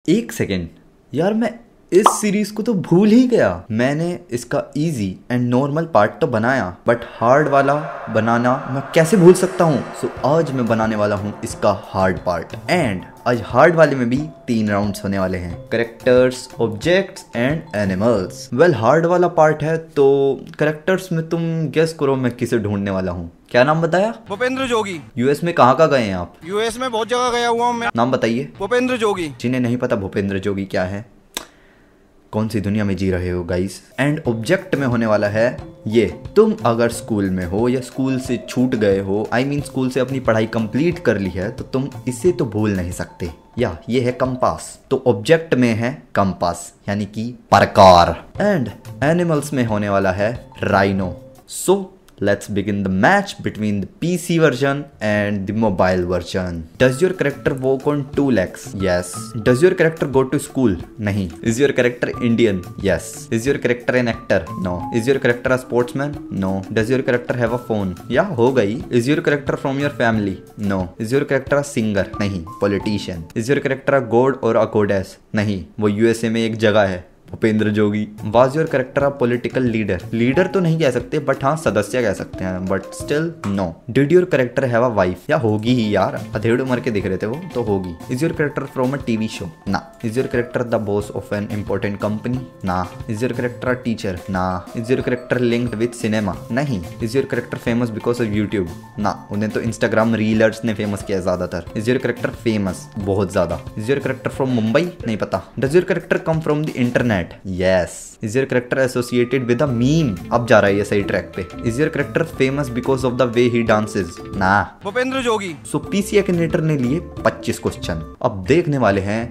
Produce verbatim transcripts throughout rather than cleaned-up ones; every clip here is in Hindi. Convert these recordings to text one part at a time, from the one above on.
एक सेकेंड यार, मैं इस सीरीज को तो भूल ही गया। मैंने इसका इजी एंड नॉर्मल पार्ट तो बनाया, बट हार्ड वाला बनाना मैं कैसे भूल सकता हूँ। सो so, आज मैं बनाने वाला हूँ इसका हार्ड पार्ट। एंड आज हार्ड वाले में भी तीन राउंड्स होने वाले हैं, characters, objects and animals. Well hard वाला पार्ट है तो करेक्टर्स में तुम गेस करो मैं किसे ढूंढने वाला हूँ। क्या नाम बताया? भूपेंद्र जोगी। यूएस में कहाँ कहाँ गए हैं आप? यूएस में बहुत जगह गया हुआ हूँ मैं। नाम बताइए। भूपेंद्र जोगी। जिन्हें नहीं पता भूपेंद्र जोगी क्या है, कौन सी दुनिया में जी रहे हो गाइस। एंड ऑब्जेक्ट में होने वाला है ये, तुम अगर स्कूल में हो या स्कूल से छूट गए हो, आई मीन स्कूल से अपनी पढ़ाई कंप्लीट कर ली है, तो तुम इसे तो भूल नहीं सकते। या ये है कंपास, तो ऑब्जेक्ट में है कंपास यानी कि प्रकार। एंड एनिमल्स में होने वाला है rhino. So let's begin the match between the P C version and the mobile version. Does your character walk on two legs? Yes. Does your character go to school? नहीं. Is your character Indian? Yes. Is your character an actor? No. Is your character a sportsman? No. Does your character have a phone? या हो गई. Is your character from your family? No. Is your character a singer? नहीं. Politician. Is your character a god or a goddess? नहीं. वो यूएसए में एक जगह है, Bhupendra Jogi. Was your character a political leader? Leader तो नहीं कह सकते, बट हाँ सदस्य कह सकते हैं, but still no. Did your character have a wife? या होगी ही यार, अधेड़ उम्र के दिख रहे थे वो, तो होगी। Is your character from a TV show? ना। Is your character the boss of an important company? ना। Is your character a teacher? ना। Is your character linked with cinema? नहीं। Is your character famous because of YouTube? ना, उन्हें तो इंस्टाग्राम रीलर्स ने फेमस किया ज्यादातर। Is your character famous? बहुत ज्यादा। Is your character from Mumbai? नहीं पता। Does your character come from the internet? Yes. Is your character associated with a meme? अब जा रहा है ये सही ट्रैक पे। Is your character famous because of the way he dances? ना। Bhupendra Jogi. So PC Akinator ने लिए पच्चीस क्वेश्चन। अब देखने वाले हैं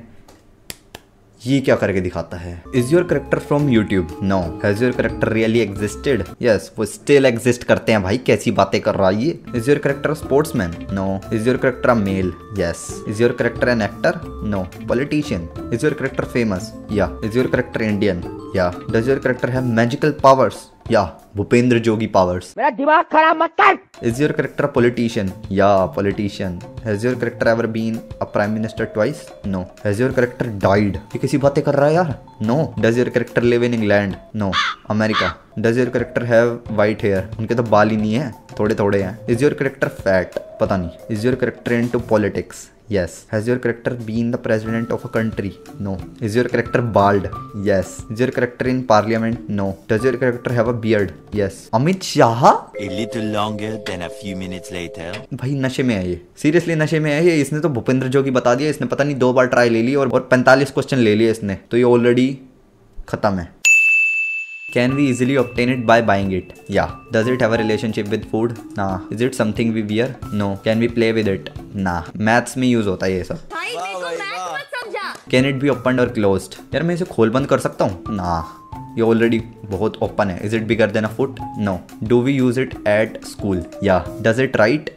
ये क्या करके दिखाता है। Is your character from YouTube? No. Has your character really existed? Yes. वो still exist करते हैं भाई, कैसी बातें कर रहा है ये। Is your character a sportsman? No. Is your character a male? Yes. Is your character an actor? No. Politician? Is your character famous? Yeah. Is your character Indian? Yeah. Does your character have magical powers? या भूपेंद्र जोगी पावर्स। मेरा दिमाग खराब मत कर। Is your character a politician? या politician. Has your character ever been a prime minister twice? No. Has your character died? ये किसी बातें कर रहा है यार। No. Does your character live in England? No. America. Does your character have white hair? उनके तो बाल ही नहीं है, थोड़े थोड़े हैं। Is your character fat? पता नहीं। Is your character into politics? Yes. Has your character been the president of a country? No. Is your character bald? Yes. Is your character in parliament? No. Does your character have a beard? Yes. Amit Shah? A little longer than a few minutes later. भाई नशे में है ये, सीरियसली नशे में है ये। इसने तो भूपेंद्र जोगी बता दिया, इसने पता नहीं दो बार ट्राई ले ली और और पैंतालीस क्वेश्चन ले लिए इसने, तो ये ऑलरेडी खत्म है। Can we easily obtain it by buying it? Yeah. Does it have a relationship with food? Nah. Is it something we wear? No. Can we play with it? Nah. Maths में यूज होता है ये सब। भाई मेरे को मैथ मत समझा। Can it be opened or closed? यार मैं इसे खोल बंद कर सकता हूँ? Nah. ये ऑलरेडी बहुत ओपन है। Is it bigger than a foot? No. Do we use it at school? Yeah. Does it write?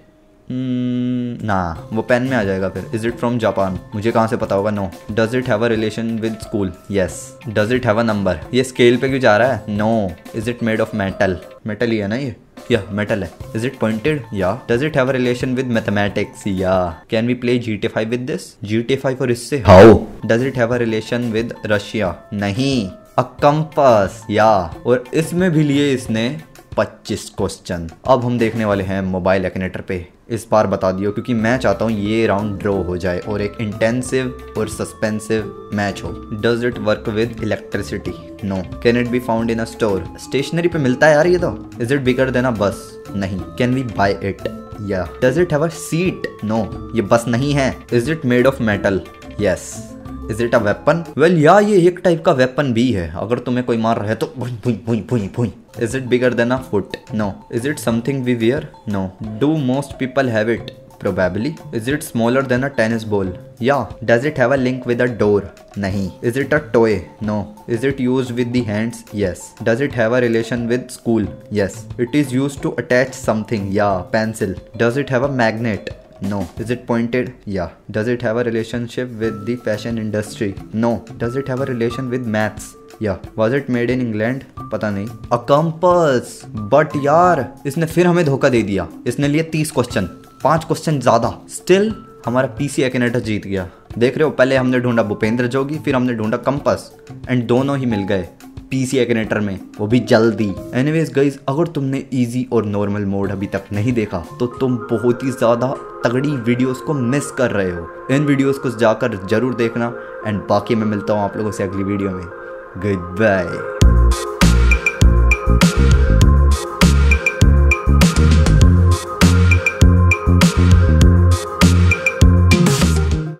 ना, वो पेन में आ जाएगा फिर। Is it from Japan? मुझे कहाँ से पता होगा। No. Does it have a relation with school? Yes. Does it have a number? ये स्केल पे क्यों जा रहा है? No. Is it made of metal? Metal ही है ना ये, या मेटल है। Is it pointed? Yeah. Does it have a relation with mathematics? Yeah. Can we play G T five with this? G T five और इससे? How. Does it have a relation with Russia? नहीं। A compass? या। और इसमें भी लिए इसने पच्चीस क्वेश्चन। अब हम देखने वाले हैं मोबाइल एक्नेटर पे। इस बार बता दियो क्योंकि मैं चाहता हूँ ये राउंड ड्रॉ हो जाए और एक इंटेंसिव और सस्पेंसिव मैच हो। Does it work with electricity? No. Can it be found in a store? Stationery पे मिलता है यार ये तो। Is it bigger than a bus? नहीं। Can we buy it? Yeah. Does it have a seat? No, ये बस नहीं है। Is it made of metal? Yes. Is it a weapon? Well yeah ये एक टाइप का वेपन भी है, अगर तुम्हें कोई मार रहा है तो भुई भुई भुई भुई भुई। Is it bigger than a foot? No. Is it something we wear? No. Do most people have it? Probably. Is it smaller than a tennis ball? Yeah. Does it have a link with a door? नहीं. Is it a toy? No. Is it used with the hands? Yes. Does it have a relation with school? Yes. It is used to attach something. Yeah. Pencil. Does it have a magnet? No. Is it pointed? Yeah. Does it have a relationship with the fashion industry? No. Does it have a relation with maths? या was it made in England? पता नहीं। A compass. बट यार इसने फिर हमें धोखा दे दिया, इसने लिए तीस क्वेश्चन, पांच क्वेश्चन ज्यादा। स्टिल हमारा पीसी एक्नेटर जीत गया। देख रहे हो, पहले हमने ढूंढा भूपेंद्र जोगी, फिर हमने ढूंढा कंपास, एंड दोनों ही मिल गए पीसी एक्नेटर में, वो भी जल्दी। एनीवेज गाइस, अगर तुमने इजी और नॉर्मल मोड अभी तक नहीं देखा तो तुम बहुत ही ज़्यादा तगड़ी वीडियोस को मिस कर रहे हो। इन वीडियोस को जाकर जरूर देखना, एंड बाकी मैं मिलता हूँ आप लोगों से अगली वीडियो में। Good bye.